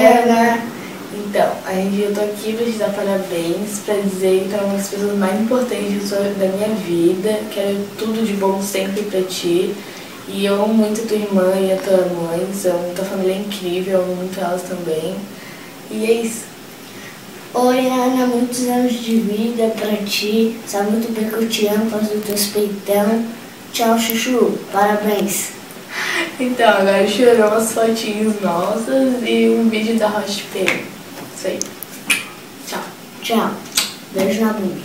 Ana! Então, eu tô aqui pra te dar parabéns, pra dizer que tu é uma das pessoas mais importantes da minha vida. Quero tudo de bom sempre pra ti. E eu amo muito a tua irmã e a tua mãe, tua família é incrível, eu amo muito elas também. E é isso. Oi, Ana, muitos anos de vida pra ti. Sabe muito bem que eu te amo, faço o teu peitão. Tchau, Chuchu. Parabéns. Então, agora chorou umas fotinhos nossas e um vídeo da Rocha P. Isso aí. Tchau. Tchau. Beijo na bunda.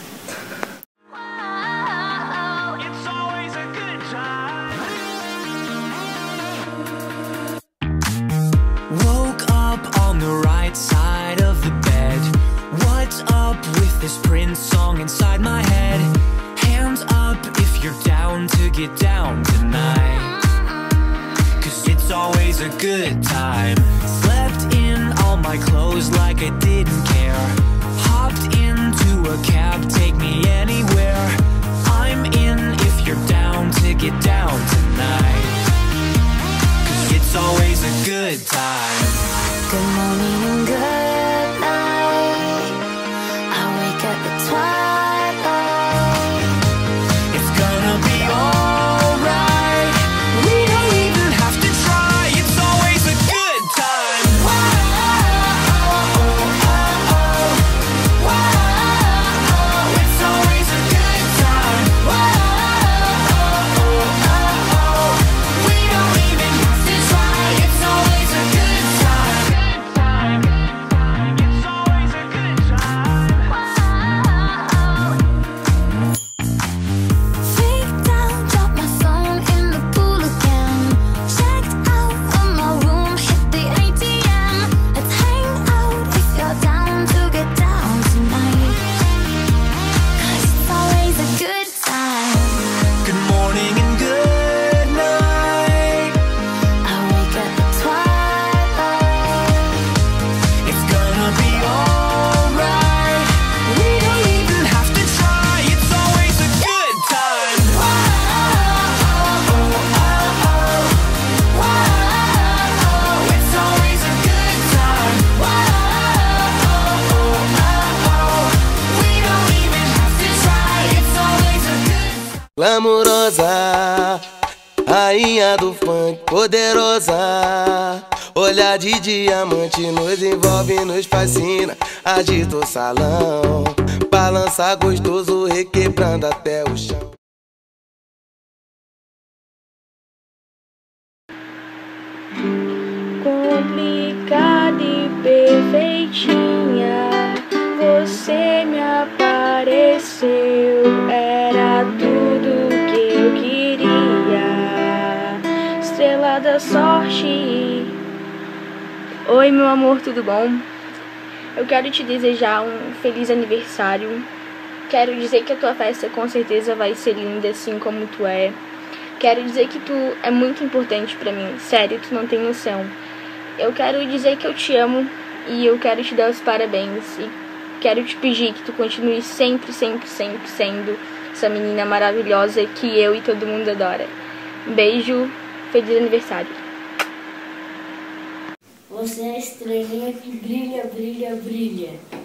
Woke up on the right side of the bed. What's up with this Prince song inside my head? Hands up if you're down to get down tonight, 'cause it's always a good time. Slept in all my clothes like I didn't care. Hopped into a cab, take me anywhere. I'm in if you're down to get down tonight, 'cause it's always a good time. Good morning and good night. I wake up at twilight. It's gonna be alright. We don't even have to try. It's always a good time. It's always a good time. We don't even have to try. It's always a good time. It's always a good time. Freaked out, dropped my phone in the pool again. Checked out of my room, hit the ATM. Let's hang out if you're down to get down tonight, 'cause it's always a good time. Good morning and good night. I wake up at twilight. It's gonna be alright. We don't even have to try. It's always a good time. It's always a good time. We don't even have to try. It's always a good time. Glamurosa, rainha do funk, poderosa. Olhar de diamante nos envolve, nos fascina. Agita o salão, balança gostoso, requebrando até o chão. Complicada e perfeitinha, você me apareceu, era tudo que eu queria, estrela da sorte. Oi, meu amor, tudo bom? Eu quero te desejar um feliz aniversário. Quero dizer que a tua festa com certeza vai ser linda assim como tu é. Quero dizer que tu é muito importante pra mim, sério, tu não tem noção. Eu quero dizer que eu te amo e eu quero te dar os parabéns e quero te pedir que tu continue sempre, sempre, sempre sendo essa menina maravilhosa que eu e todo mundo adora. Um beijo, feliz aniversário. Você é a estrelinha que brilha, brilha, brilha.